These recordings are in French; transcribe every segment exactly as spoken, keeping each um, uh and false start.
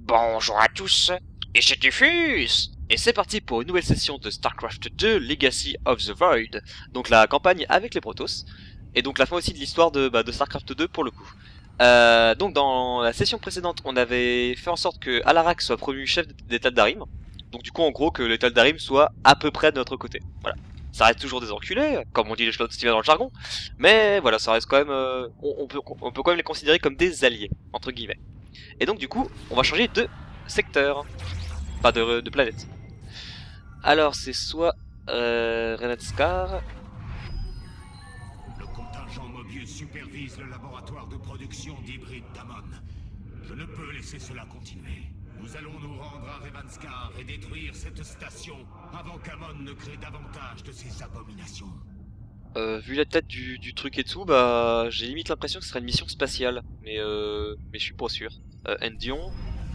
Bonjour à tous, et c'est Diffuse. Et c'est parti pour une nouvelle session de StarCraft deux Legacy of the Void. Donc la campagne avec les Protoss. Et donc la fin aussi de l'histoire de, bah, de StarCraft deux pour le coup. Euh, donc dans la session précédente, on avait fait en sorte que Alarak soit promu chef des Tal'Darim. Donc du coup en gros que les Tal'Darim soient à peu près de notre côté. Voilà. Ça reste toujours des enculés, comme on dit les choses dans le jargon. Mais voilà, ça reste quand même... Euh, on, on, peut, on peut quand même les considérer comme des alliés, entre guillemets. Et donc du coup, on va changer de secteur. Pas de, de planète. Alors c'est soit euh, Renatskar. Le contingent Mobius supervise le laboratoire de production d'hybrides d'Amon. Je ne peux laisser cela continuer. Nous allons nous rendre à Revanskar et détruire cette station avant qu'Amon ne crée davantage de ces abominations. Euh, vu la tête du, du truc et tout, bah j'ai limite l'impression que ce serait une mission spatiale. Mais euh, mais je suis pas sûr. Euh, Endion.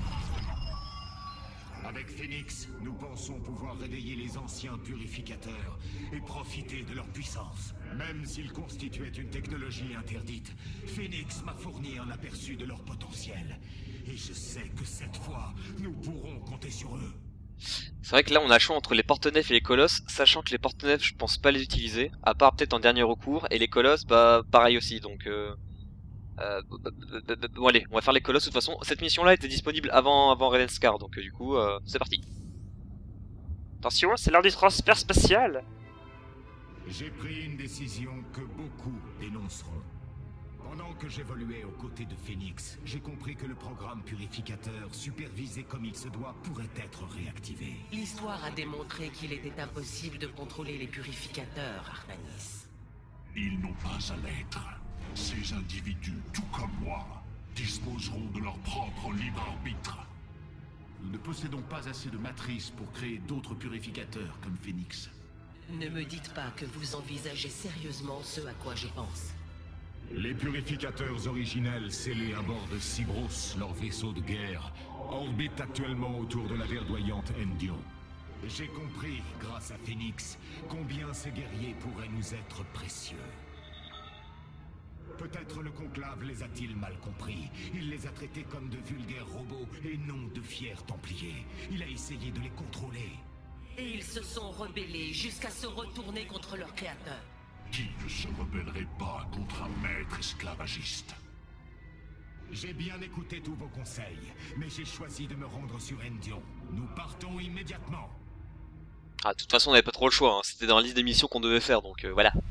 Avec Phoenix, nous pensons pouvoir réveiller les anciens purificateurs et profiter de leur puissance. Même s'ils constituaient une technologie interdite, Phoenix m'a fourni un aperçu de leur potentiel. Et je sais que cette fois, nous pourrons compter sur eux. C'est vrai que là on a le choix entre les porte-nefs et les colosses, sachant que les porte-nefs je pense pas les utiliser, à part peut-être en dernier recours, et les colosses bah pareil aussi, donc euh... Euh, bon allez, on va faire les colosses de toute façon. Cette mission là était disponible avant, avant Revanskar, donc euh, du coup euh, c'est parti. Attention, c'est l'heure du transfert spatial. J'ai pris une décision que beaucoup dénonceront. Pendant que j'évoluais aux côtés de Phoenix, j'ai compris que le programme purificateur, supervisé comme il se doit, pourrait être réactivé. L'histoire a démontré qu'il était impossible de contrôler les purificateurs, Artanis. Ils n'ont pas à l'être. Ces individus, tout comme moi, disposeront de leur propre libre arbitre. Nous ne possédons pas assez de matrices pour créer d'autres purificateurs comme Phoenix. Ne me dites pas que vous envisagez sérieusement ce à quoi je pense. Les purificateurs originels scellés à bord de Cybros, leur vaisseau de guerre, orbitent actuellement autour de la verdoyante Endion. J'ai compris, grâce à Phoenix, combien ces guerriers pourraient nous être précieux. Peut-être le conclave les a-t-il mal compris. Il les a traités comme de vulgaires robots et non de fiers templiers. Il a essayé de les contrôler. Et ils se sont rebellés jusqu'à se retourner contre leur créateur. Qui ne se rebellerait pas contre un maître esclavagiste? J'ai bien écouté tous vos conseils, mais j'ai choisi de me rendre sur Endion. Nous partons immédiatement. Ah, de toute façon on n'avait pas trop le choix, hein. C'était dans la liste des missions qu'on devait faire, donc euh, voilà.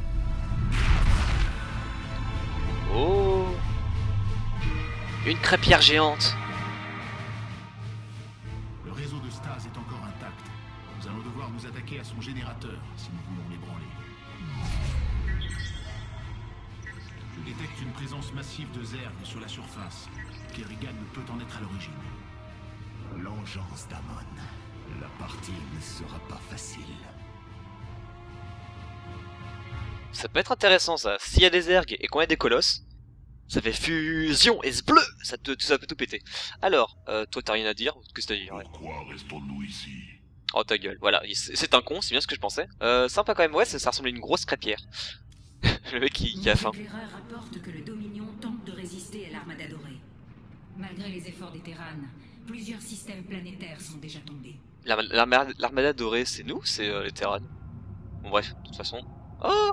Oh, une crêpière géante. Le réseau de Stase est encore intact. Nous allons devoir nous attaquer à son générateur si nous voulons l'ébranler. Je détecte une présence massive de Zerg sur la surface. Kerrigan ne peut en être à l'origine. L'engeance d'Amon. La partie ne sera pas facile. Ça peut être intéressant ça. S'il y a des ergs et qu'on a des colosses, ça fait fusion et bleu, ça, te, ça peut tout péter. Alors, euh, toi t'as rien à dire? Qu'est-ce que t'as à dire? Ouais. Pourquoi restons-nous ici? Oh ta gueule, voilà, c'est un con, c'est bien ce que je pensais. Euh, sympa quand même, ouais, ça, ça ressemble à une grosse crêpière. Le mec qui, qui a faim. L'éclaireur rapporte que le Dominion tente de résister à l'Armada dorée. Malgré les efforts des Terranes, plusieurs systèmes planétaires sont déjà tombés. L'Armada dorée, c'est nous, c'est euh, les Terranes. Bon bref, de toute façon. Oh,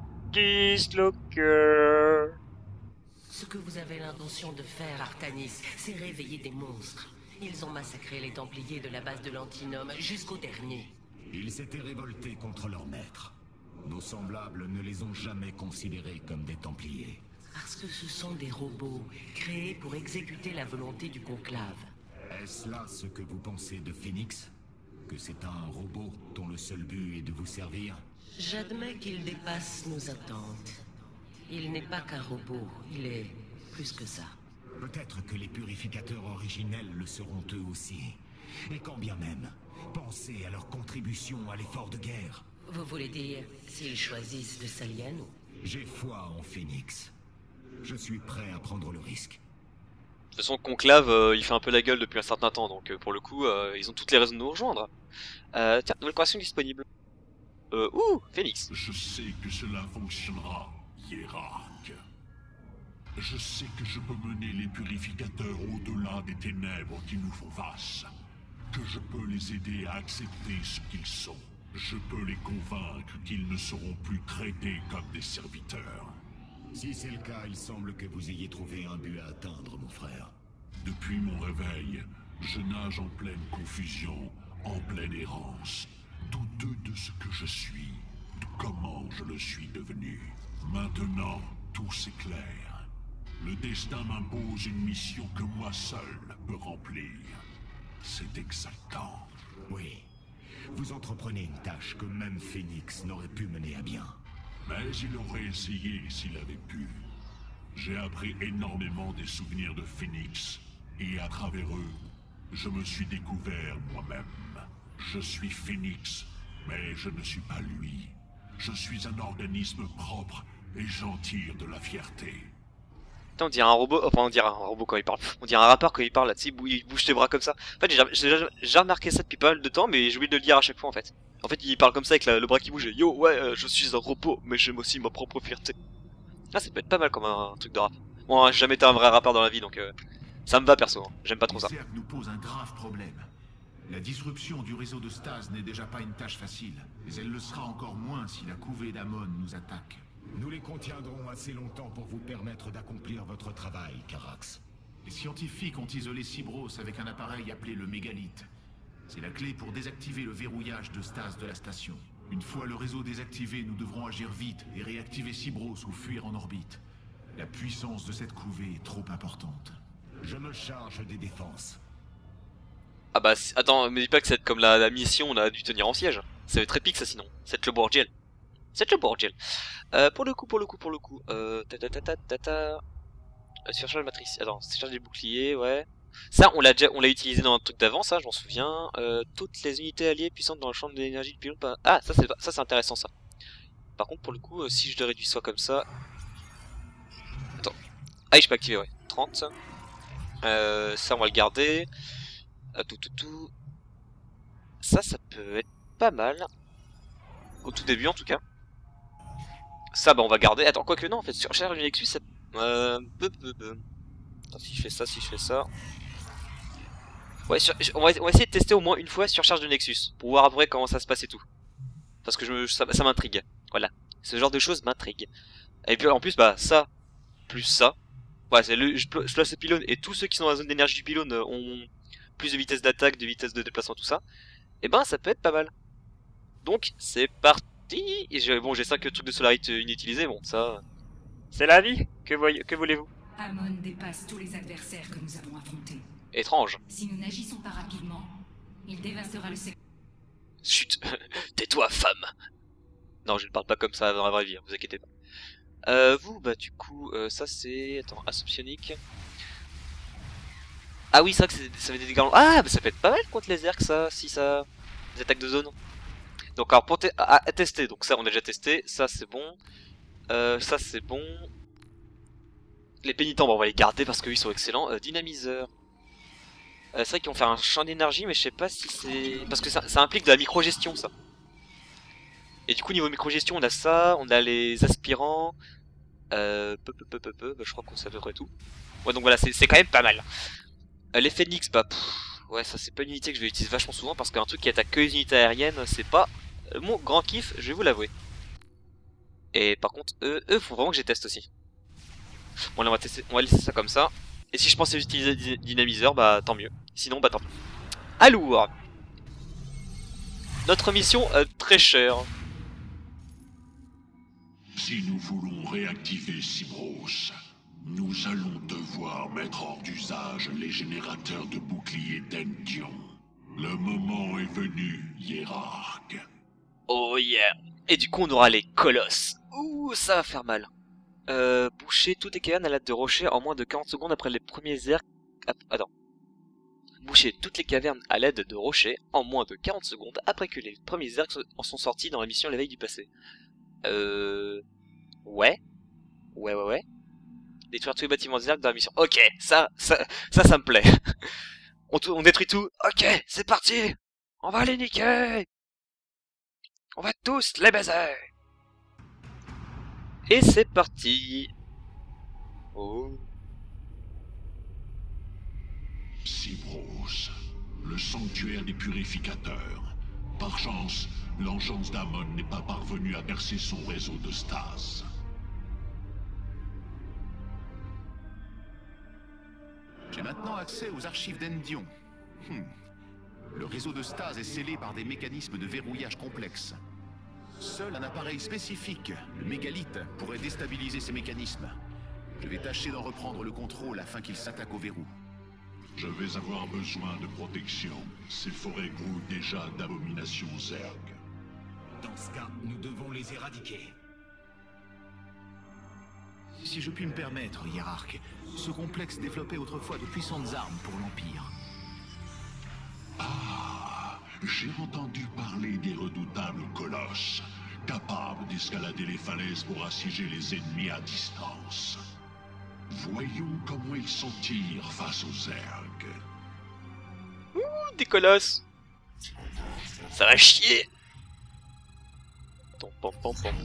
Dislocker. Ce que vous avez l'intention de faire, Artanis, c'est réveiller des monstres. Ils ont massacré les Templiers de la base de l'Antinome jusqu'au dernier. Ils s'étaient révoltés contre leur maître. Nos semblables ne les ont jamais considérés comme des Templiers. Parce que ce sont des robots, créés pour exécuter la volonté du conclave. Est-ce là ce que vous pensez de Phoenix? Que c'est un robot dont le seul but est de vous servir? J'admets qu'il dépasse nos attentes. Il n'est pas qu'un robot, il est plus que ça. Peut-être que les purificateurs originels le seront eux aussi. Et quand bien même, pensez à leur contribution à l'effort de guerre. Vous voulez dire, s'ils choisissent de s'allier à nous? J'ai foi en Phoenix. Je suis prêt à prendre le risque. De toute façon, Conclave, euh, il fait un peu la gueule depuis un certain temps, donc euh, pour le coup, euh, ils ont toutes les raisons de nous rejoindre. Euh, tiens, nouvelle conversation disponible. Euh, ouh, Phoenix. Je sais que cela fonctionnera, hiérarque. Je sais que je peux mener les purificateurs au-delà des ténèbres qui nous font face. Que je peux les aider à accepter ce qu'ils sont. Je peux les convaincre qu'ils ne seront plus traités comme des serviteurs. Si c'est le cas, il semble que vous ayez trouvé un but à atteindre, mon frère. Depuis mon réveil, je nage en pleine confusion, en pleine errance, douteux de ce que je suis, de comment je le suis devenu. Maintenant, tout s'éclaire. Le destin m'impose une mission que moi seul peux remplir. C'est exaltant. Oui. Vous entreprenez une tâche que même Phoenix n'aurait pu mener à bien. Mais il aurait essayé s'il avait pu. J'ai appris énormément des souvenirs de Phoenix, et à travers eux, je me suis découvert moi-même. Je suis Phoenix, mais je ne suis pas lui. Je suis un organisme propre et j'en tire de la fierté. Putain, on dirait un robot, enfin on dirait un robot quand il parle. On dirait un rappeur quand il parle, là, tu sais, il bouge ses bras comme ça. En fait, j'ai déjà, déjà remarqué ça depuis pas mal de temps, mais j'ai oublié de le dire à chaque fois en fait. En fait, il parle comme ça avec la, le bras qui bouge. Et, yo, ouais, euh, je suis un robot, mais j'aime aussi ma propre fierté. Ah, ça peut être pas mal comme un, un truc de rap. Bon, j'ai jamais été un vrai rappeur dans la vie, donc euh, ça me va perso. Hein. J'aime pas trop ça. Le cercle nous pose un grave problème. La disruption du réseau de stase n'est déjà pas une tâche facile, mais elle le sera encore moins si la couvée d'Amon nous attaque. Nous les contiendrons assez longtemps pour vous permettre d'accomplir votre travail, Carax. Les scientifiques ont isolé Cybros avec un appareil appelé le mégalith. C'est la clé pour désactiver le verrouillage de stase de la station. Une fois le réseau désactivé, nous devrons agir vite et réactiver Cybros ou fuir en orbite. La puissance de cette couvée est trop importante. Je me charge des défenses. Ah bah, attends, me dis pas que c'est comme la, la mission, on a dû tenir en siège. Ça va être épique ça sinon. C'est le Borgiel. C'est le Borgiel. Euh, pour le coup, pour le coup, pour le coup. Euh, ta ta ta ta ta ta. Euh, surcharge la matrice. Attends, surcharge des boucliers, ouais. Ça, on l'a déjà, on l'a utilisé dans un truc d'avant, ça, je m'en souviens. Euh, toutes les unités alliées puissantes dans le champ de l'énergie du pylône. Pas... Ah, ça c'est, ça c'est intéressant ça. Par contre, pour le coup, euh, si je le réduis soit comme ça. Attends. Ah, je peux activer, ouais. trente. Euh, ça, on va le garder. Euh, tout, tout, tout. Ça, ça peut être pas mal. Au tout début, en tout cas. Ça, bah, on va garder. Attends, quoique non, en fait, surcharge du Nexus, ça. Euh. Peu, peu, peu. Attends, si je fais ça, si je fais ça. Ouais, sur... on, va... on va essayer de tester au moins une fois surcharge de Nexus. Pour voir après comment ça se passe et tout. Parce que je me... ça, ça m'intrigue. Voilà. Ce genre de choses m'intrigue. Et puis en plus, bah, ça. Plus ça. Ouais, c'est le. Je place le pylône et tous ceux qui sont dans la zone d'énergie du pylône ont plus de vitesse d'attaque, de vitesse de déplacement, tout ça. Et ben, ça peut être pas mal. Donc, c'est parti. Et je... bon, j'ai cinq trucs de solarite inutilisés. Bon, ça. C'est la vie. Que, voy... que voulez-vous? Amon dépasse tous les adversaires que nous avons affrontés. Étrange. Si nous n'agissons pas rapidement, il dévastera le secteur. Chut. Tais-toi, femme. Non, je ne parle pas comme ça dans la vraie vie, hein, vous inquiétez pas. Euh, vous, bah du coup, euh, ça c'est... Attends, assomptionique. Ah oui, c'est vrai que ça fait des dégâts... Ah, bah ça peut être pas mal contre les ergs, ça, si ça... Les attaques de zone. Donc alors, pour te... à, à tester, donc ça on a déjà testé, ça c'est bon. Euh, ça c'est bon. Les pénitents, bon, on va les garder parce qu'ils sont excellents. Euh, dynamiseur. Euh, c'est vrai qu'ils vont faire un champ d'énergie, mais je sais pas si c'est... Parce que ça, ça implique de la micro-gestion, ça. Et du coup, niveau micro-gestion, on a ça, on a les aspirants. Euh, peu, peu, peu, peu, peu, bah, je crois qu'on sait à peu près tout. Ouais, donc voilà, c'est quand même pas mal. Euh, les Phoenix, bah, pff, ouais, ça c'est pas une unité que je vais utiliser vachement souvent parce qu'un truc qui attaque que les unités aériennes, c'est pas euh, mon grand kiff, je vais vous l'avouer. Et par contre, eux, eux, faut vraiment que je les teste aussi. Bon, là, on va, tester, on va laisser ça comme ça. Et si je pensais utiliser des dynamiseurs, bah tant mieux. Sinon, bah tant pis. Alors, notre mission euh, très chère. Si nous voulons réactiver Cybros, nous allons devoir mettre hors d'usage les générateurs de boucliers d'Ention. Le moment est venu, hiérarque. Oh yeah. Et du coup, on aura les colosses. Ouh, ça va faire mal. Euh, boucher toutes les cavernes à l'aide de rochers en moins de quarante secondes après les premiers ergs... Attends. Boucher toutes les cavernes à l'aide de rochers en moins de quarante secondes après que les premiers ergs en sont sortis dans la mission l'éveil du passé. Euh... Ouais. Ouais, ouais, ouais. Détruire tous les bâtiments des ergs dans la mission. Ok, ça, ça, ça, ça me plaît. on, on détruit tout. Ok, c'est parti. On va les niquer. On va tous les baiser. Et c'est parti. Oh. Cybros, le sanctuaire des purificateurs. Par chance, l'engeance d'Amon n'est pas parvenue à percer son réseau de stase. J'ai maintenant accès aux archives d'Endion. Hmm. Le réseau de stase est scellé par des mécanismes de verrouillage complexes. Seul un appareil spécifique, le mégalith, pourrait déstabiliser ces mécanismes. Je vais tâcher d'en reprendre le contrôle afin qu'il s'attaque au verrou. Je vais avoir besoin de protection. Ces forêts grouillent déjà d'abominations Zerg. Dans ce cas, nous devons les éradiquer. Si je puis me permettre, hiérarque, ce complexe développait autrefois de puissantes armes pour l'Empire. Ah, j'ai entendu parler des redoutables colosses, capables d'escalader les falaises pour assiéger les ennemis à distance. Voyons comment ils s'en tirent face aux Zerg. Ouh, des colosses. Ça va chier. Pom, pom, pom, pom.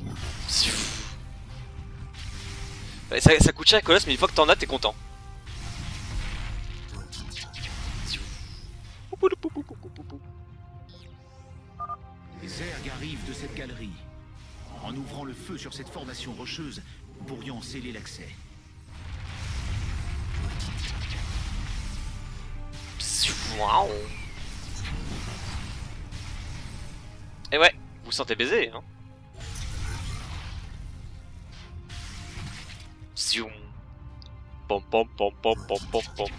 Ouais, ça, ça coûte cher, colosse, mais une fois que t'en as, t'es content. Les Zerg arrivent de cette galerie. En ouvrant le feu sur cette formation rocheuse, nous pourrions en sceller l'accès. Et ouais, vous vous sentez baisé, hein. Zium. Pom pom pom pom pom pom pom.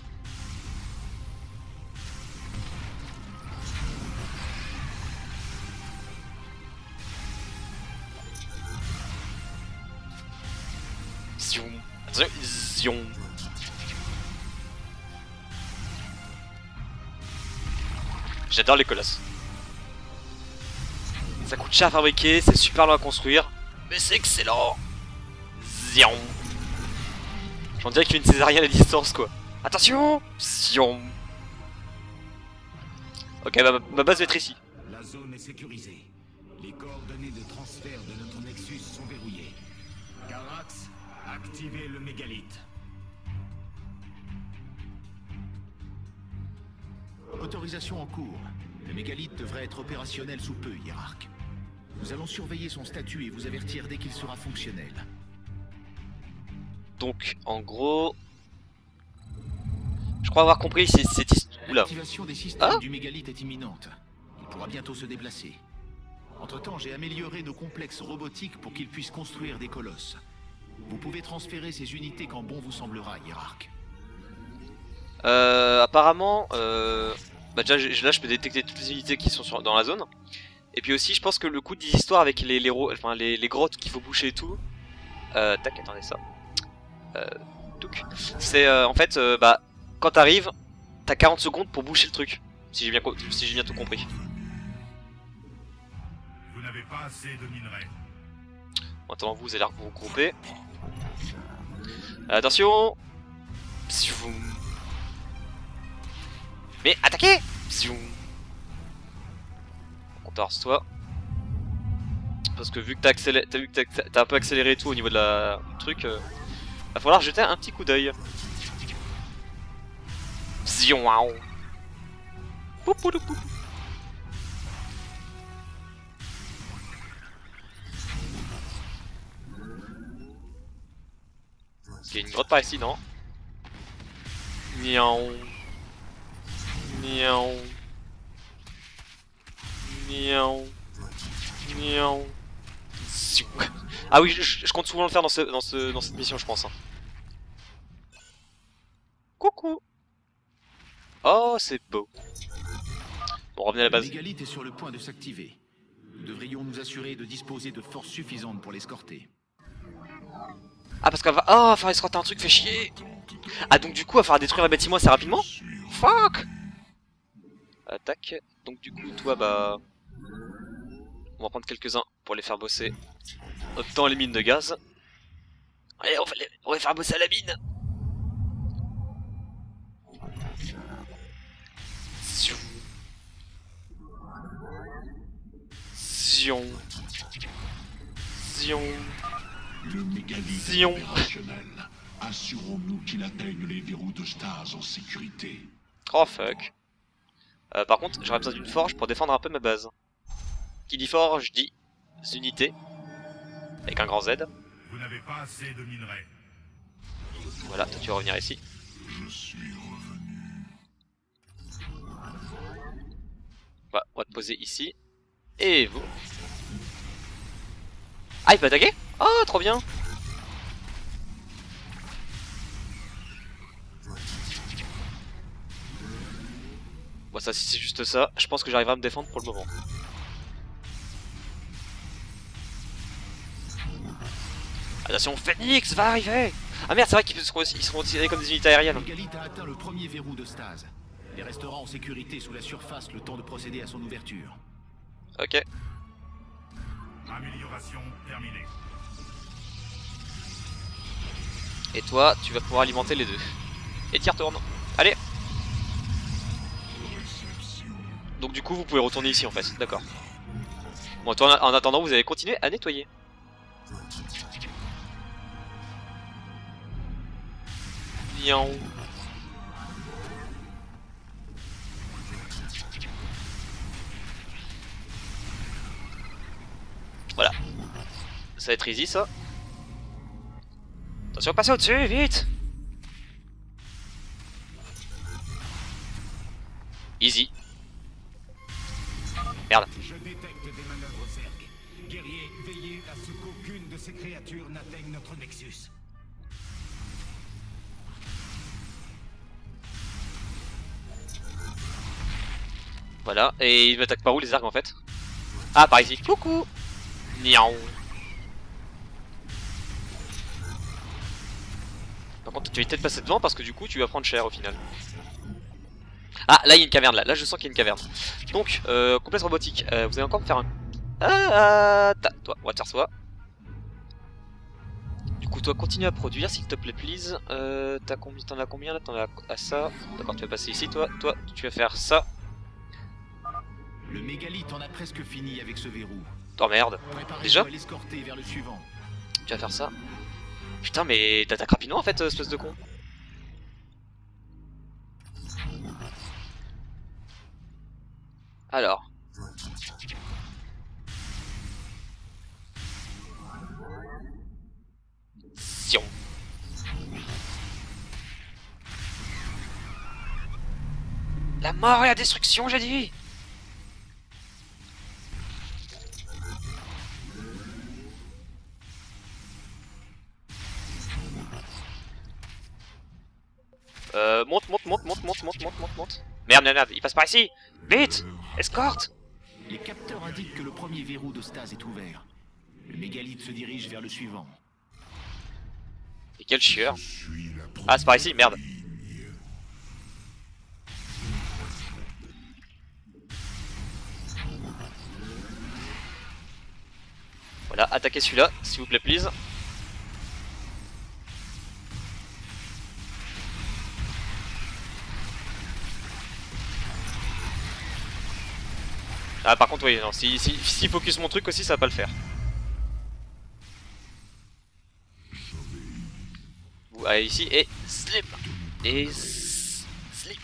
Zium. Zium. J'adore les colosses. Ça coûte cher à fabriquer, c'est super long à construire, mais c'est excellent. Zion. J'en dirais qu'il y a une césarienne à distance quoi. Attention. Zion. Ok, ma, ma base va être ici. La zone est sécurisée. Les coordonnées de transfert de notre Nexus sont verrouillées. Carax, activez le mégalith. Autorisation en cours. Le mégalith devrait être opérationnel sous peu, hiérarque. Nous allons surveiller son statut et vous avertir dès qu'il sera fonctionnel. Donc, en gros... Je crois avoir compris, c'est... Oula. L'activation des systèmes Ah du mégalith est imminente. Il pourra bientôt se déplacer. Entre-temps, j'ai amélioré nos complexes robotiques pour qu'ils puissent construire des colosses. Vous pouvez transférer ces unités quand bon vous semblera, hiérarque. Euh, apparemment, euh, bah déjà là je peux détecter toutes les unités qui sont sur, dans la zone. Et puis aussi je pense que le coup des histoires avec les, les, enfin, les, les grottes qu'il faut boucher et tout. Euh, tac, attendez ça. Euh, c'est euh, en fait, euh, bah quand t'arrives, t'as quarante secondes pour boucher le truc. Si j'ai bien, si j'ai bien tout compris. Vous n'avez pas assez de minerais. En attendant, vous allez vous regrouper. Attention. Mais attaquez! Entorse-toi. Parce que vu que t'as accéléré, t'as vu que t'as un peu accéléré tout au niveau de la du truc, euh, va falloir jeter un petit coup d'œil. Zion. Ok, une grotte par ici, non? Miaou. Miaou. Miaou. Miaou. Ah oui, je, je compte souvent le faire dans, ce, dans, ce, dans cette mission, je pense. Hein. Coucou. Oh, c'est beau. Bon, revenez à la base. Le mégalith est sur le point de s'activer. Nous devrions nous assurer de disposer de forces suffisantes pour l'escorter. Ah, parce qu'elle va... Oh, faire escorter un truc fait chier. Ah, donc du coup, elle va falloir détruire le bâtiment assez rapidement. Fuck. Attaque. Donc du coup, toi, bah... On va prendre quelques-uns pour les faire bosser. Autant les mines de gaz. Allez, on va, les... on va faire bosser à la mine. Zion. Zion. Zion. Le mégalith Zion. opérationnel. Assurons-nous qu'il atteigne les verrous de stase en sécurité. Oh fuck. Euh, par contre, j'aurais besoin d'une forge pour défendre un peu ma base. Qui dit forge dit unité. Avec un grand Z. Vous n'avez pas assez de minerais. Voilà, toi tu vas revenir ici. Je suis revenu. Voilà, on va te poser ici. Et vous. Ah, il peut attaquer? Oh, trop bien. Bon, ça, si c'est juste ça, je pense que j'arriverai à me défendre pour le moment. Attention, Phoenix va arriver. Ah merde, c'est vrai qu'ils seront, ils seront tirés comme des unités aériennes. Le Mégalithe a atteint le premier verrou de stase. Il restera en sécurité sous la surface le temps de procéder à son ouverture. Ok. Amélioration terminée. Et toi, tu vas pouvoir alimenter les deux. Et t'y retournes. Allez. Donc du coup, vous pouvez retourner ici en fait. D'accord. Bon, toi, en attendant, vous allez continuer à nettoyer. Niaou. Voilà. Ça va être easy ça. Attention, passez au-dessus, vite. Easy. Merde. Je détecte des manœuvres Zerg. Guerrier, veillez à ce qu'aucune de ces créatures n'atteigne notre Nexus. Voilà, et ils m'attaquent par où les arcs en fait? Ah, par ici. Coucou. Niaou. Par contre, tu vas peut-être passer devant parce que du coup, tu vas prendre cher au final. Ah, là il y a une caverne là. Là, je sens qu'il y a une caverne. Donc, euh, complexe robotique. Euh, vous allez encore me faire un. Ah, ah toi, on va te faire soi. Du coup, toi, continue à produire s'il te plaît, please. Euh, t'en combien, t'en as combien là? T'en as à ça. D'accord, tu vas passer ici, toi. Toi, tu vas faire ça. Le Mégalithe en a presque fini avec ce verrou. Oh merde. Déjà? À l'escorter vers le suivant. Tu vas faire ça. Putain, mais t'attaques rapidement en fait, espèce de con. Alors. Sion. La mort et la destruction, j'ai dit. Euh, monte, monte, monte, monte, monte, monte, monte, monte, monte. Merde, merde, merde, il passe par ici. Vite. Escorte. Les capteurs indiquent que le premier verrou de stase est ouvert. Le Mégalithe se dirige vers le suivant. Et quel chieur. Je suis la Ah, c'est par ici, merde. ligne. Voilà, attaquez celui-là, s'il vous plaît, please. Ah, par contre, oui, non, si, si, si focus mon truc aussi, ça va pas le faire. Vous allez ici et slip. Et slip.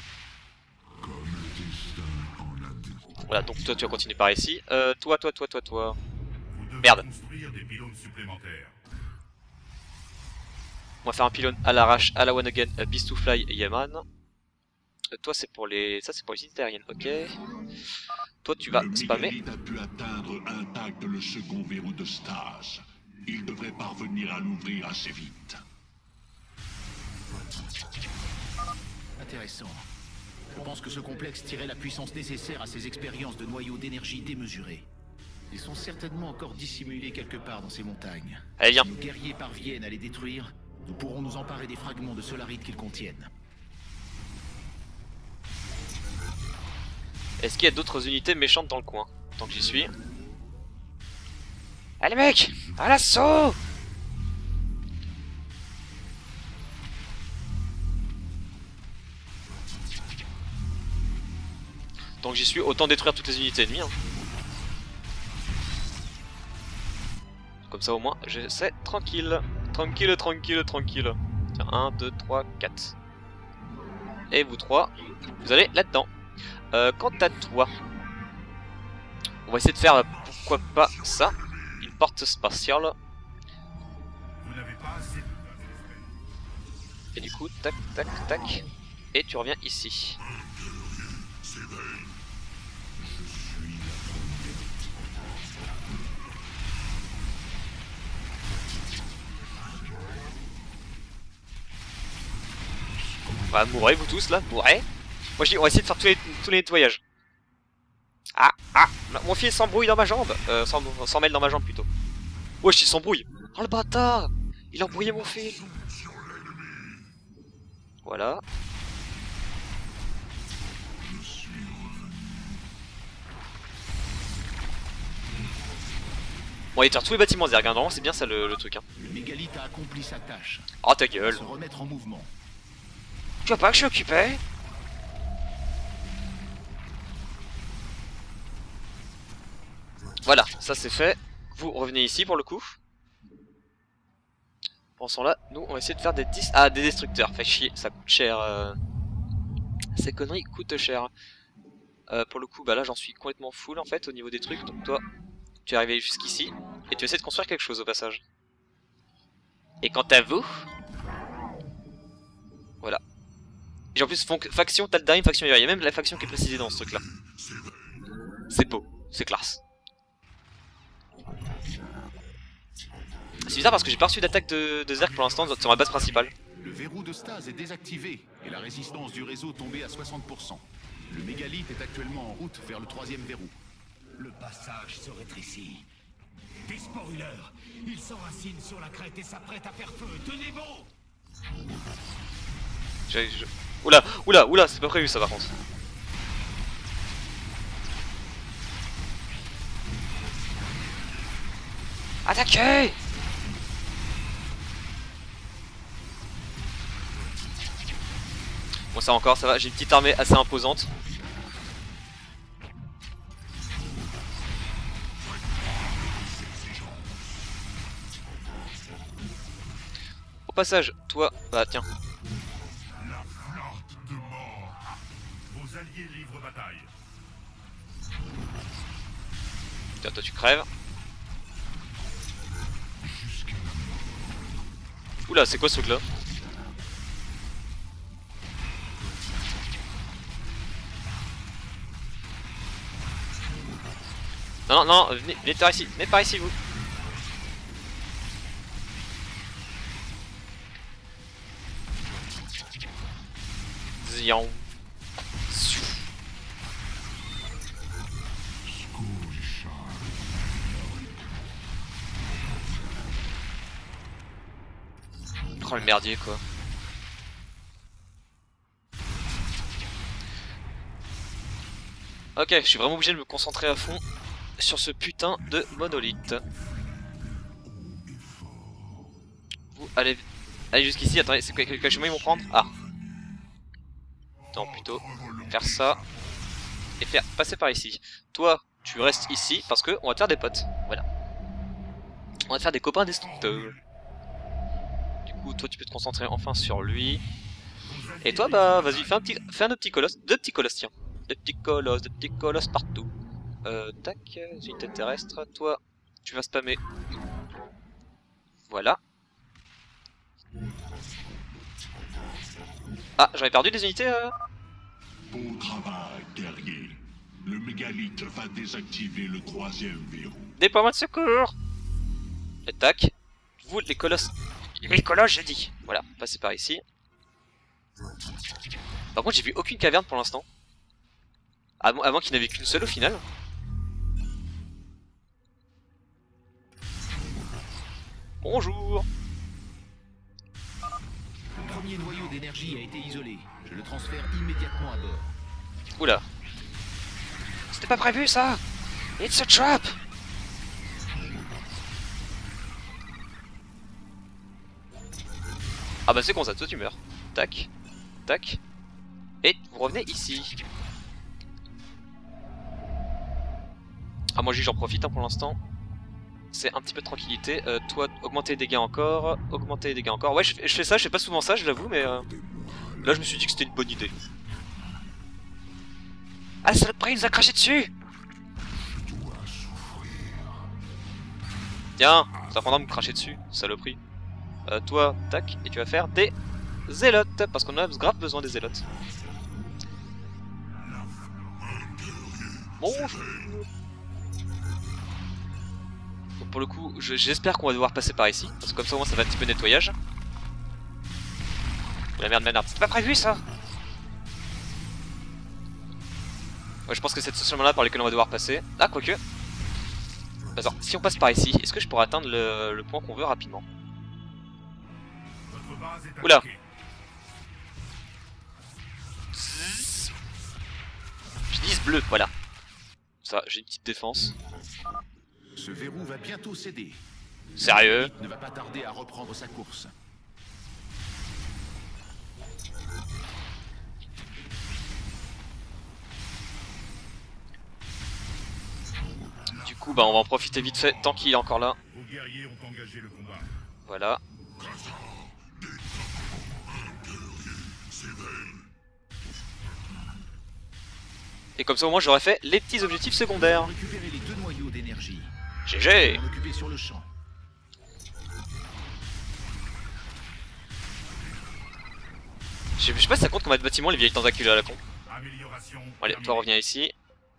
Voilà, donc toi, tu vas continuer par ici. Euh, toi, toi, toi, toi, toi. Vous devez Merde. construire des pylônes supplémentaires. On va faire un pylône à l'arrache, à la one again, uh, Beast to Fly et Yaman. Euh, toi, c'est pour les. Ça, c'est pour les unités aériennes, ok. Toi, tu vas Le spammer. Mégalithe a pu atteindre intact le second verrou de stase. Il devrait parvenir à l'ouvrir assez vite. Intéressant. Je pense que ce complexe tirait la puissance nécessaire à ses expériences de noyaux d'énergie démesurés. Ils sont certainement encore dissimulés quelque part dans ces montagnes. Allez, viens. Si nos guerriers parviennent à les détruire, nous pourrons nous emparer des fragments de solarite qu'ils contiennent. Est-ce qu'il y a d'autres unités méchantes dans le coin? Tant que j'y suis. Allez, mec! À l'assaut! Tant que j'y suis, autant détruire toutes les unités ennemies. Hein. Comme ça, au moins, je sais, tranquille. Tranquille, tranquille, tranquille. Tiens, un, deux, trois, quatre. Et vous trois, vous allez là-dedans. Euh, quant à toi, on va essayer de faire, euh, pourquoi pas ça, une porte spatiale. Et du coup, tac, tac, tac. Et tu reviens ici. Bah, mourrez vous tous là, mourrez. Moi je dis on va essayer de faire tous les, tous les nettoyages. Ah, ah, mon fils s'embrouille dans ma jambe. Euh, s'en mêle dans ma jambe plutôt. Wesh, il s'embrouille. Oh le bâtard, il a embrouillé mon fils. Voilà. Bon, allez, faire tous les bâtiments Zerg, hein. Normalement c'est bien ça le, le truc. Hein. Le mégalith a accompli sa tâche. Oh ta gueule. Se remettre en mouvement. Tu vois pas que je suis occupé? Voilà, ça c'est fait. Vous revenez ici pour le coup. Pensons là, nous on va essayer de faire des dix... Ah, des destructeurs, fait chier, ça coûte cher. Euh... Ces conneries coûtent cher. Euh, pour le coup, bah là j'en suis complètement full en fait au niveau des trucs. Donc toi, tu es arrivé jusqu'ici et tu essaies de construire quelque chose au passage. Et quant à vous... Voilà. Et en plus, faction, t'as le dernier, faction, il y a même la faction qui est précisée dans ce truc là. C'est beau, c'est classe. C'est bizarre parce que j'ai pas reçu d'attaque de, de Zerg pour l'instant sur ma base principale. Le verrou de stase est désactivé et la résistance du réseau tombée à soixante pour cent. Le mégalith est actuellement en route vers le troisième verrou. Le passage se rétrécit. Des spoilers, il s'enracine sur la crête et s'apprête à faire feu. Tenez bon. Je... Je... Oula, oula, oula, c'est pas prévu ça par contre. Attaquez! Bon ça encore, ça va, j'ai une petite armée assez imposante. Au passage, toi, bah tiens. La flotte de mort. Vos alliés livrent bataille. Tiens, toi tu crèves. Oula, c'est quoi ce truc là? Non, non, non, venez, venez par ici, venez par ici vous. Zion. Oh le merdier quoi. Ok, je suis vraiment obligé de me concentrer à fond sur ce putain de monolithe. Vous allez, allez jusqu'ici, attendez, c'est quoi, quel chemin ils vont prendre? Ah. Non, plutôt faire ça et faire passer par ici. Toi, tu restes ici parce que on va te faire des potes. Voilà. On va te faire des copains destructeurs. Du coup, toi, tu peux te concentrer enfin sur lui. Et toi, bah, vas-y, fais un petit, fais un autre petit colosse, deux petits colosses, tiens, deux petits colosses, deux petits colosses partout. Euh, tac, unité terrestre. Toi, tu vas spammer. Voilà. Ah, j'avais perdu des unités. Euh... Bon travail, guerrier. Le mégalith va désactiver le troisième verrou. Déploiement de secours. Et tac. Vous, les colosses. Les colosses, j'ai dit. Voilà, passez par ici. Par contre, j'ai vu aucune caverne pour l'instant. Avant, avant qu'il n'y en avait qu'une seule au final. Bonjour. Le premier noyau d'énergie a été isolé. Je le transfère immédiatement à bord. Oula. C'était pas prévu ça. It's a trap. Ah bah c'est con ça, toi tu meurs. Tac. Tac. Et vous revenez ici. Ah moi j'en profite hein, pour l'instant. c'est un petit peu de tranquillité. Euh, toi, augmenter les dégâts encore, augmenter les dégâts encore. Ouais, je fais, je fais ça, je fais pas souvent ça, je l'avoue, mais euh, là je me suis dit que c'était une bonne idée. Ah, c'est le prix, il nous a craché dessus! Tiens, ça prendra de me cracher dessus, saloperie. Euh, toi, tac, et tu vas faire des zélotes, parce qu'on a grave besoin des zélotes. Bon. Donc pour le coup, j'espère qu'on va devoir passer par ici, parce que comme ça au moins ça va un petit peu nettoyage. La merde, merde, c'était pas prévu ça! Ouais, je pense que c'est ce chemin là par lequel on va devoir passer. Ah, quoique. Attends, si on passe par ici, est-ce que je pourrais atteindre le, le point qu'on veut rapidement? Oula! Je dis bleu, voilà. Ça, j'ai une petite défense. Ce verrou va bientôt céder. Sérieux? Il ne va pas tarder à reprendre sa course. Du coup, bah on va en profiter vite fait tant qu'il est encore là. Vos guerriers ont engagé le combat. Voilà. Et comme ça au moins j'aurais fait les petits objectifs secondaires. Récupérer les deux noyaux d'énergie. G G. On occuper sur le champ. Je sais, je sais pas si ça compte comme bâtiment les vieilles tentacules à la con. Amélioration. Allez, toi reviens ici.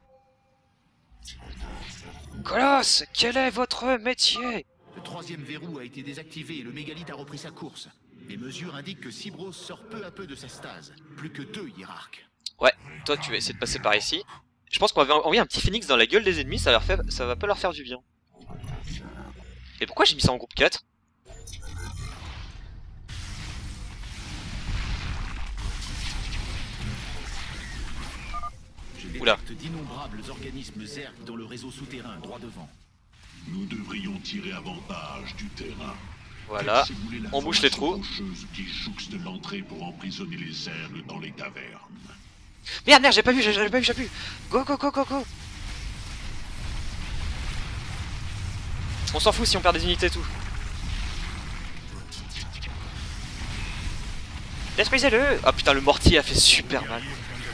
Colosse, quel est votre métier? Le troisième verrou a été désactivé et le mégalithe a repris sa course. Les mesures indiquent que Cybros sort peu à peu de sa stase. Plus que deux hiérarques. Ouais, toi tu vas essayer de passer par ici. Je pense qu'on va envoyer un petit phénix dans la gueule des ennemis, ça, leur fait, ça va pas leur faire du bien. Et pourquoi j'ai mis ça en groupe quatre? Oula. D'innombrables organismes Zerg dans le réseau souterrain droit devant. Nous devrions tirer avantage du terrain. Voilà, on bouche les trous. Qui jouxte l'entrée pour emprisonner les Zergs dans les cavernes. Merde, merde, j'ai pas vu, j'ai pas vu, j'ai pas vu. Go, go, go, go, go. On s'en fout si on perd des unités et tout. Détruisez-le. Ah putain, le mortier a fait super mal.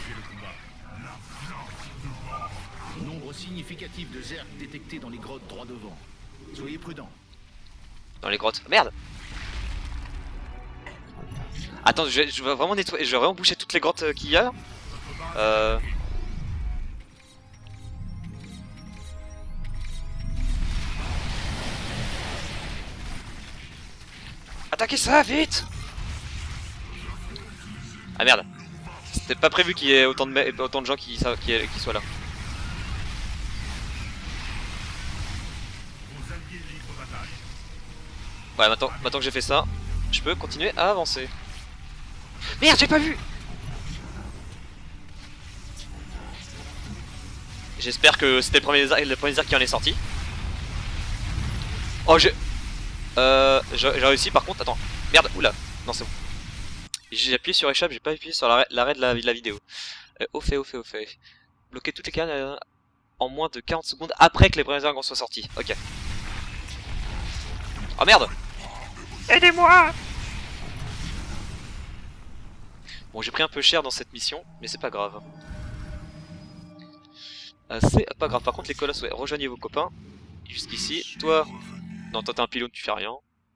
Nombre significatif de Zerg détectés dans les grottes droit devant. Soyez prudents. Dans les grottes. Merde. Attends, je vais, je vais vraiment nettoyer, je vais vraiment boucher toutes les grottes euh, qu'il y a. Euh... Attaquez ça, vite! Ah merde. C'était pas prévu qu'il y ait autant de, autant de gens qui, qui, qui soient là. Ouais, maintenant, maintenant que j'ai fait ça, je peux continuer à avancer. Merde, j'ai pas vu! J'espère que c'était le premier le premier Zerg qui en est sorti. Oh, j'ai... Euh... J'ai réussi par contre, attends. Merde, oula. Non, c'est bon. J'ai appuyé sur échappe, j'ai pas appuyé sur l'arrêt de la, de la vidéo. Euh, au fait, au fait, au fait. Bloquer toutes les cannes euh, en moins de quarante secondes après que les premiers Zerg en soient sortis. Ok. Oh merde! Aidez-moi! Bon, j'ai pris un peu cher dans cette mission, mais c'est pas grave. Euh, c'est pas grave. Par contre, les colosses, ouais, rejoignez vos copains. Jusqu'ici. Toi... Non, toi t'es un pylône, tu fais rien.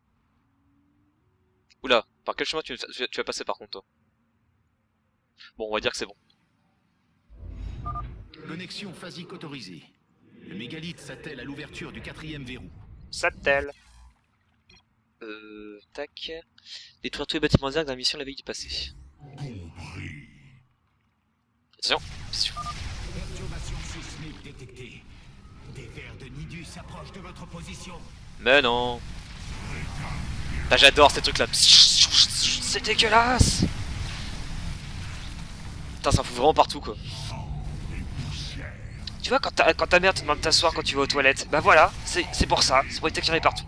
Oula, par quel chemin tu, tu vas passer par contre, toi? Bon, on va dire que c'est bon. Connexion phasique autorisée. Le mégalithe s'attelle à l'ouverture du quatrième verrou. S'attelle. Euh... Tac. Détruire tous les bâtiments Zerg dans la mission la veille du passé. Attention. Attention. Perturbation sismique détectée. Des vers de Nidus s'approchent de votre position. Mais non. Ah, j'adore ces trucs là. C'est dégueulasse. Putain, ça fout vraiment partout quoi. Tu vois, quand ta, quand ta mère te demande de t'asseoir quand tu vas aux toilettes, bah voilà, c'est pour ça, c'est pour éviter qu'il y en ait partout.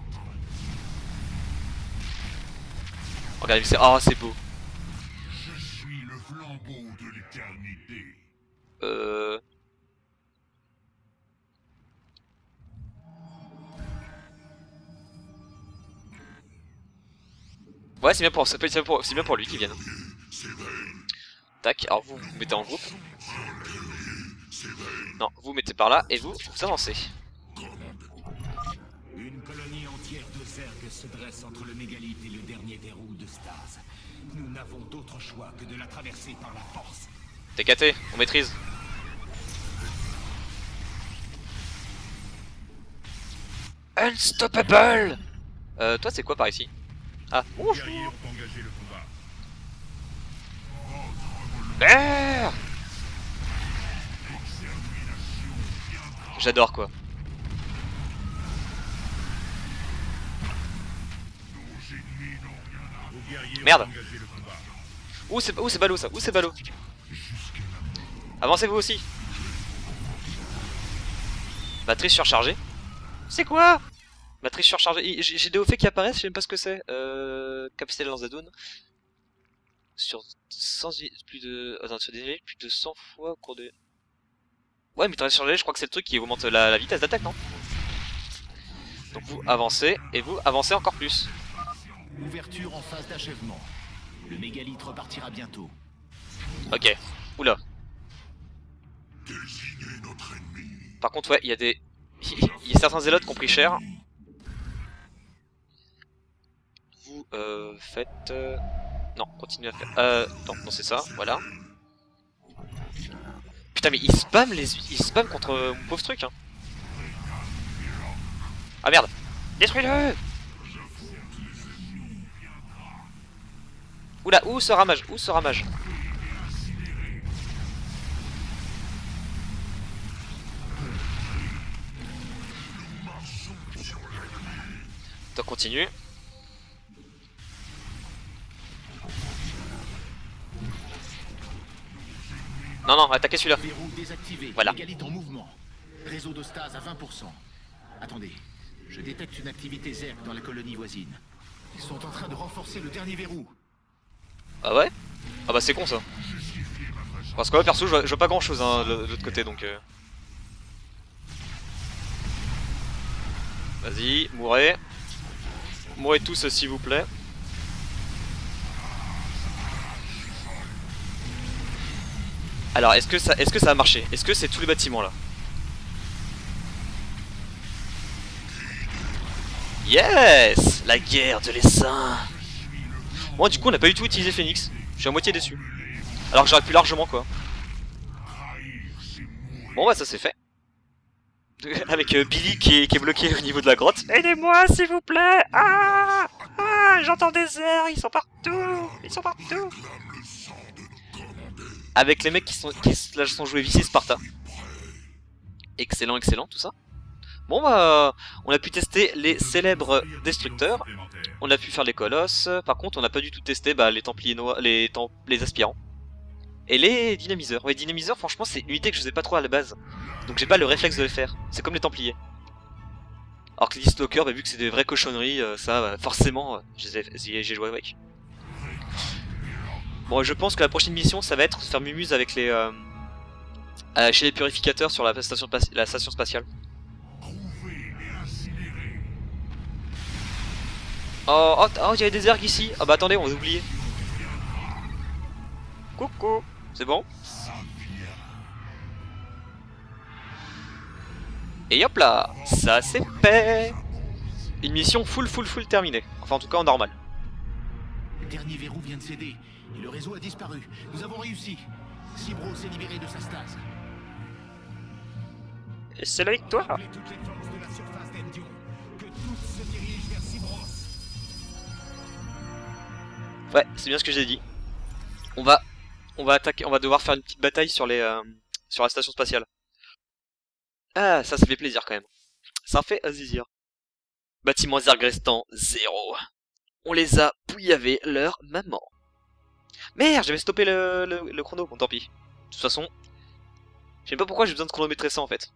Regardez, c'est... Oh, c'est beau. Je suis le flambeau de l'éternité. Euh... Ouais, c'est bien pour, c'est bien pour, c'est bien pour lui qui vienne. Tac, alors vous vous mettez en groupe. Non, vous mettez par là et vous, vous avancez. Une colonie entière de Zerg se dresse entre le mégalithe et le dernier verrou de Stase. Nous n'avons d'autre choix que de la traverser par la force. T K T, on maîtrise. Unstoppable. Euh, toi c'est quoi par ici? Ah, ouf. Merde. J'adore quoi. Merde. Ouh c'est ouh c'est ballot ça, ouh c'est ballot. Avancez vous aussi. Batterie surchargée. C'est quoi? Batterie surchargée. J'ai des hauts faits qui apparaissent, je sais même pas ce que c'est. Euh, capacité de lance d'Adone. Sur cent plus de. Attends, sur des plus de cent fois au cours de. Ouais, mais surchargée, je crois que c'est le truc qui augmente la, la vitesse d'attaque, non? Donc vous avancez et vous avancez encore plus. Ouverture en phase d'achèvement. Le mégalithe repartira bientôt. Ok. Oula. Par contre, ouais, il y a des. Il y a certains zélotes qui ont pris cher. Vous euh, faites. Euh... Non, continuez à faire. Euh. Non, non c'est ça, voilà. Putain, mais il spam les. Il spam contre euh, mon pauvre truc, hein. Ah merde! Détruis-le! Oula, où ce ramage? Où ce ramage? Toi continue. Non non, attaquez celui-là. Verrou désactivé. Voilà. Mégalithe en mouvement. Réseau de stase à vingt pour cent. Attendez, je détecte une activité Zerg dans la colonie voisine. Ils sont en train de renforcer le dernier verrou. Ah ouais? Ah bah c'est con ça. Parce que moi perso je vois, je vois pas grand chose hein, de l'autre côté donc euh... Vas-y, mourrez. Mourrez tous s'il vous plaît. Alors est-ce que ça est-ce que ça a marché? Est-ce que c'est tous les bâtiments là? Yes! La guerre de l'essaim. Bon du coup on n'a pas du tout utilisé Phoenix. Je suis à moitié déçu. Alors que j'aurais pu largement quoi. Bon bah ça c'est fait. Avec euh, Billy qui est, qui est bloqué au niveau de la grotte. Aidez-moi s'il vous plaît. Ah, ah j'entends des airs, ils sont partout. Ils sont partout. Avec les mecs qui sont qui là sont joués Vici Sparta. Excellent, excellent tout ça. Bon bah on a pu tester les célèbres destructeurs. On a pu faire les colosses. Par contre on n'a pas du tout testé bah, les templiers noirs, les, temp les aspirants. Et les dynamiseurs. Ouais, dynamiseurs franchement c'est une unité que je faisais pas trop à la base. Donc j'ai pas le réflexe de les faire. C'est comme les templiers. Alors que les Stalkers, bah, vu que c'est des vraies cochonneries, euh, ça bah, forcément euh, j'ai joué avec. Bon je pense que la prochaine mission ça va être de faire mumuse avec les euh, euh, chez les purificateurs sur la station, la station spatiale. Oh, oh, oh, il y avait des ergs ici. Ah bah attendez, on va oublier. Coucou, c'est bon? Et hop là, ça c'est fait. Une mission full full full terminée. Enfin en tout cas en normal. Le dernier verrou vient de céder et le réseau a disparu. Nous avons réussi. Cibro s'est libéré de sa stase. Et c'est la victoire. Appelez toutes les forces de la surface d'Endion. Que toutes se dirigent vers Cibros. Ouais, c'est bien ce que j'ai dit. On va, on va attaquer, on va devoir faire une petite bataille sur les, euh, sur la station spatiale. Ah, ça, ça fait plaisir quand même. Ça fait plaisir. Bâtiment Zerg restant zéro. On les a pouillavés leur maman. Merde, j'avais stoppé le, le, le chrono. Bon, tant pis. De toute façon, je sais pas pourquoi j'ai besoin de chronométrer ça en fait.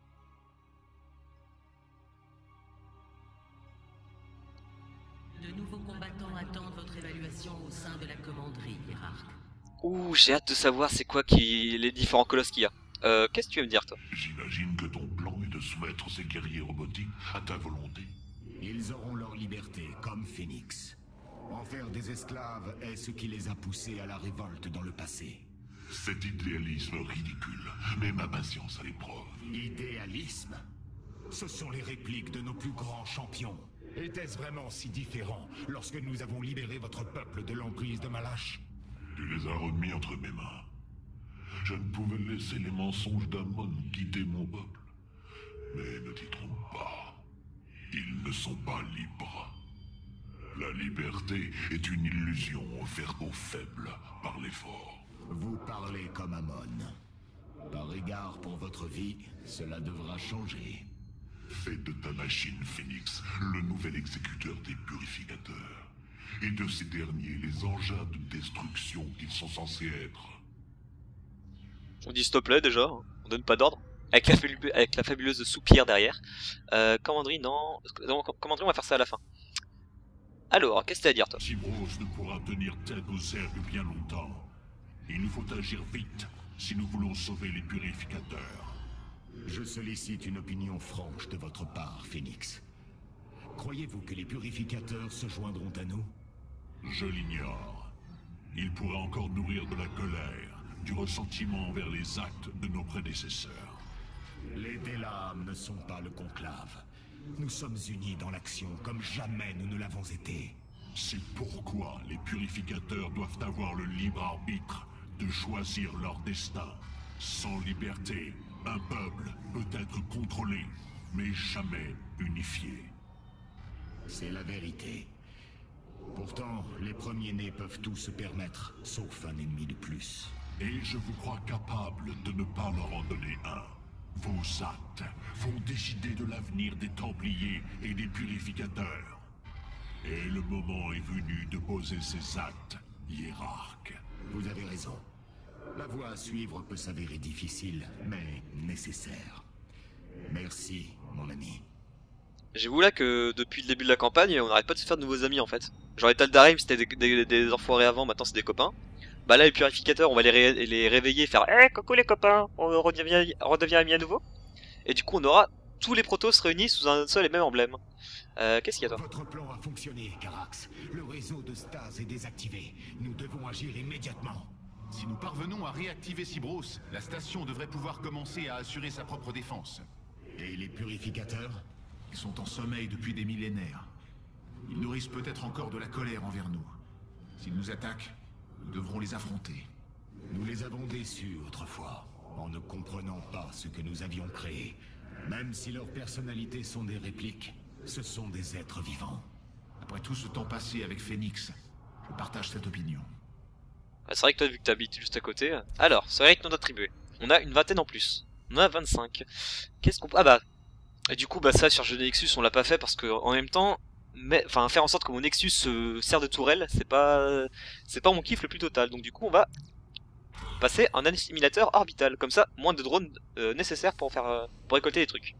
De nouveaux combattants attendent votre évaluation au sein de la commanderie, hiérarque. Ouh, j'ai hâte de savoir c'est quoi qui les différents colosses qu'il y a. Euh, qu'est-ce que tu veux me dire toi? J'imagine que ton plan est de soumettre ces guerriers robotiques à ta volonté. Ils auront leur liberté, comme Phoenix. En faire des esclaves est ce qui les a poussés à la révolte dans le passé. Cet idéalisme ridicule met ma patience à l'épreuve. Idéalisme? Ce sont les répliques de nos plus grands champions. Était-ce vraiment si différent lorsque nous avons libéré votre peuple de l'emprise de Malache? Tu les as remis entre mes mains. Je ne pouvais laisser les mensonges d'Amon guider mon peuple. Mais ne t'y trompe pas. Ils ne sont pas libres. La liberté est une illusion offerte aux faibles par l'effort. Vous parlez comme Amon. Par égard pour votre vie, cela devra changer. Fais de ta machine Phénix le nouvel exécuteur des purificateurs. Et de ces derniers les engins de destruction qu'ils sont censés être. On dit stop là déjà, on donne pas d'ordre. Avec la, fabu avec la fabuleuse soupière derrière. Euh, commanderie, non. non. Commanderie, on va faire ça à la fin. Alors, qu'est-ce que t'as à dire, toi? Cibros ne pourra tenir tête aux herbes bien longtemps. Il nous faut agir vite si nous voulons sauver les purificateurs. Je sollicite une opinion franche de votre part, Phénix. Croyez-vous que les purificateurs se joindront à nous? Je l'ignore. Ils pourraient encore nourrir de la colère, du ressentiment envers les actes de nos prédécesseurs. Les Délames ne sont pas le conclave. Nous sommes unis dans l'action comme jamais nous ne l'avons été. C'est pourquoi les purificateurs doivent avoir le libre arbitre de choisir leur destin. Sans liberté, un peuple peut être contrôlé, mais jamais unifié. C'est la vérité. Pourtant, les premiers-nés peuvent tout se permettre, sauf un ennemi de plus. Et je vous crois capable de ne pas leur en donner un. Vos actes vont décider de l'avenir des Templiers et des Purificateurs. Et le moment est venu de poser ces actes, hiérarque. Vous avez raison. La voie à suivre peut s'avérer difficile, mais nécessaire. Merci, mon ami. J'avoue là que depuis le début de la campagne, on n'arrête pas de se faire de nouveaux amis en fait. Genre les Tal'Darim c'était des, des, des enfoirés avant, maintenant c'est des copains. Bah là les purificateurs on va les, ré les réveiller et faire Eh hey, coucou les copains, on redevient, redevient amis à nouveau. Et du coup on aura tous les Protoss réunis sous un seul et même emblème. Euh, Qu'est-ce qu'il y a toi? Votre plan a fonctionné, Carax. Le réseau de stase est désactivé. Nous devons agir immédiatement. Si nous parvenons à réactiver Cibros, la station devrait pouvoir commencer à assurer sa propre défense. Et les purificateurs? Ils sont en sommeil depuis des millénaires. Ils nourrissent peut-être encore de la colère envers nous. S'ils nous attaquent, nous devrons les affronter. Nous les avons déçus autrefois, en ne comprenant pas ce que nous avions créé. Même si leurs personnalités sont des répliques, ce sont des êtres vivants. Après tout ce temps passé avec Phénix, je partage cette opinion. Ah, c'est vrai que toi vu que t'habites juste à côté... Alors, c'est vrai que non attribué. On a une vingtaine en plus. On en a vingt-cinq. Qu'est-ce qu'on... Ah bah... Et du coup, bah ça sur jeu de Nexus on l'a pas fait parce que en même temps, mais, enfin faire en sorte que mon Nexus se sert de tourelle, c'est pas, c'est pas mon kiff le plus total. Donc du coup, on va passer un assimilateur orbital, comme ça, moins de drones euh, nécessaires pour faire, euh, pour récolter des trucs.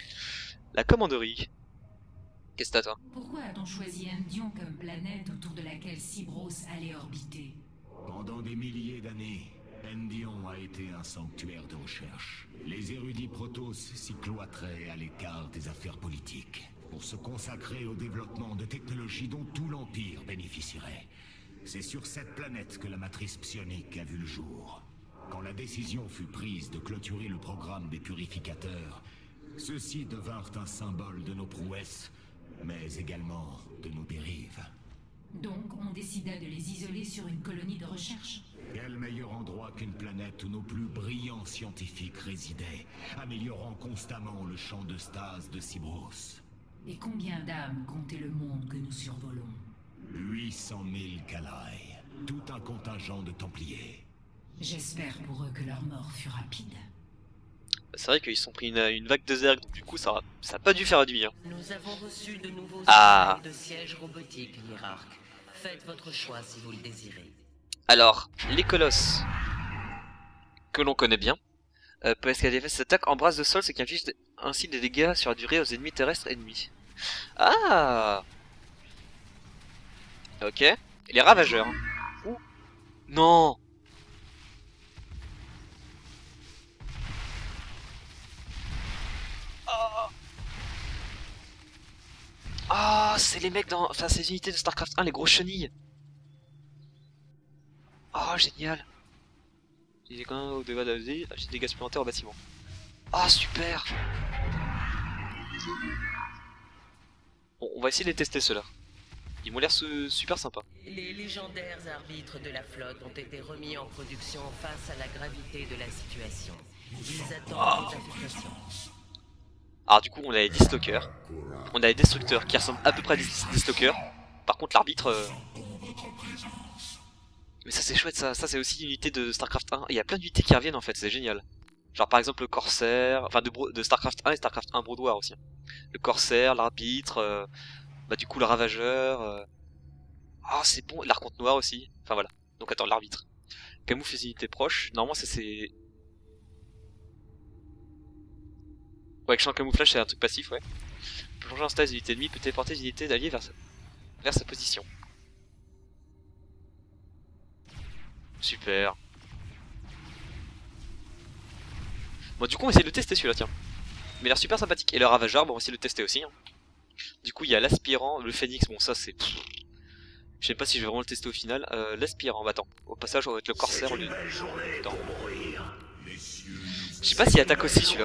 La commanderie. Qu'est-ce que t'as toi? Pourquoi a-t-on choisi Endion comme planète autour de laquelle Cibros allait orbiter? Pendant des milliers d'années, Endion a été un sanctuaire de recherche. Les érudits Protoss s'y cloîtraient à l'écart des affaires politiques, pour se consacrer au développement de technologies dont tout l'Empire bénéficierait. C'est sur cette planète que la matrice psionique a vu le jour. Quand la décision fut prise de clôturer le programme des purificateurs, ceux-ci devinrent un symbole de nos prouesses, mais également de nos dérives. Donc, on décida de les isoler sur une colonie de recherche. Quel meilleur endroit qu'une planète où nos plus brillants scientifiques résidaient, améliorant constamment le champ de stase de Cibros. Et combien d'âmes comptait le monde que nous survolons? huit cent mille Kalaï, tout un contingent de Templiers. J'espère pour eux que leur mort fut rapide. C'est vrai qu'ils sont pris une, une vague de zerg, donc du coup ça, ça a pas dû faire du bien. Nous avons reçu de nouveaux Ah. appareils de siège robotique, hiérarque. Faites votre choix si vous le désirez. Alors, les colosses, que l'on connaît bien, euh, peut escalader cette attaque embrasse de sol, ce qui inflige ainsi des dégâts sur la durée aux ennemis terrestres ennemis. Ah. Ok. Et les ravageurs. Ouh. Non. Ah. Oh, c'est les mecs dans... Enfin, c'est les unités de StarCraft un, les grosses chenilles. Oh, génial. J'ai quand même au débat d'A V D, j'ai des dégâts supplémentaires au bâtiment. Oh, super. Bon, on va essayer de les tester ceux-là. Ils m'ont l'air super sympas. Les légendaires arbitres de la flotte ont été remis en production face à la gravité de la situation. Ils attendent les affectations. Alors du coup, on a les Deathstalkers. On a les Destructeurs qui ressemblent à peu près à des Deathstalkers. Par contre, l'arbitre... Euh... Mais ça c'est chouette, ça, ça c'est aussi une unité de StarCraft un. Il y a plein d'unités qui reviennent en fait, c'est génial. Genre par exemple le Corsair, enfin de, de StarCraft un et StarCraft un Brood War aussi. Le Corsair, l'arbitre, euh... bah du coup le Ravageur... Euh... Ah oh, c'est bon, l'Archonte Noir aussi. Enfin voilà, donc attends, l'arbitre. Camoufle les unités proches, normalement ça c'est... Ouais, champ camouflage c'est un truc passif, ouais. Peut plonger en stase des unités ennemies, peut téléporter les unités d'alliés vers sa... vers sa position. Super. Bon du coup on va essayer de le tester celui-là, tiens. Il m'a l'air super sympathique. Et le Ravageur, bon on va essayer de le tester aussi. Hein. Du coup il y a l'aspirant, le Phoenix, bon ça c'est... Je sais pas si je vais vraiment le tester au final. Euh, l'aspirant, bah attends. Au passage on va mettre le Corsair au lieu de... Attends. Je sais pas s'il attaque aussi celui-là.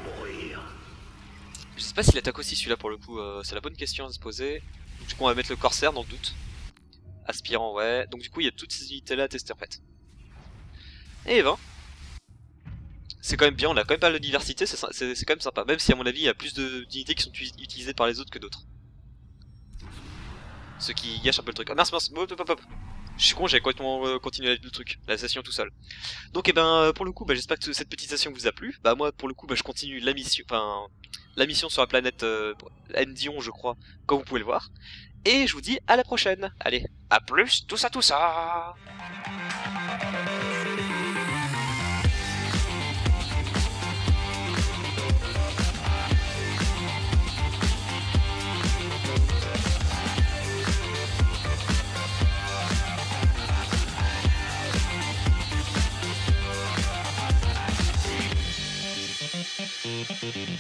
Je sais pas s'il attaque aussi celui-là pour le coup, euh, c'est la bonne question à se poser. Donc, du coup on va mettre le Corsair dans le doute. Aspirant, ouais. Donc du coup il y a toutes ces unités là à tester en fait. Et ben, c'est quand même bien, on a quand même pas de diversité, c'est quand même sympa. Même si à mon avis il y a plus d'unités qui sont utilisées par les autres que d'autres. Ce qui gâche un peu le truc. Ah mince mince, hop, hop, hop, hop. Je suis con, j'avais complètement euh, continué le truc, la session tout seul. Donc et ben pour le coup, bah, j'espère que cette petite session vous a plu. Bah moi pour le coup, bah, je continue la mission, enfin la mission sur la planète euh, Endion je crois, comme vous pouvez le voir. Et je vous dis à la prochaine. Allez, à plus, tout ça, tout ça. Thank you.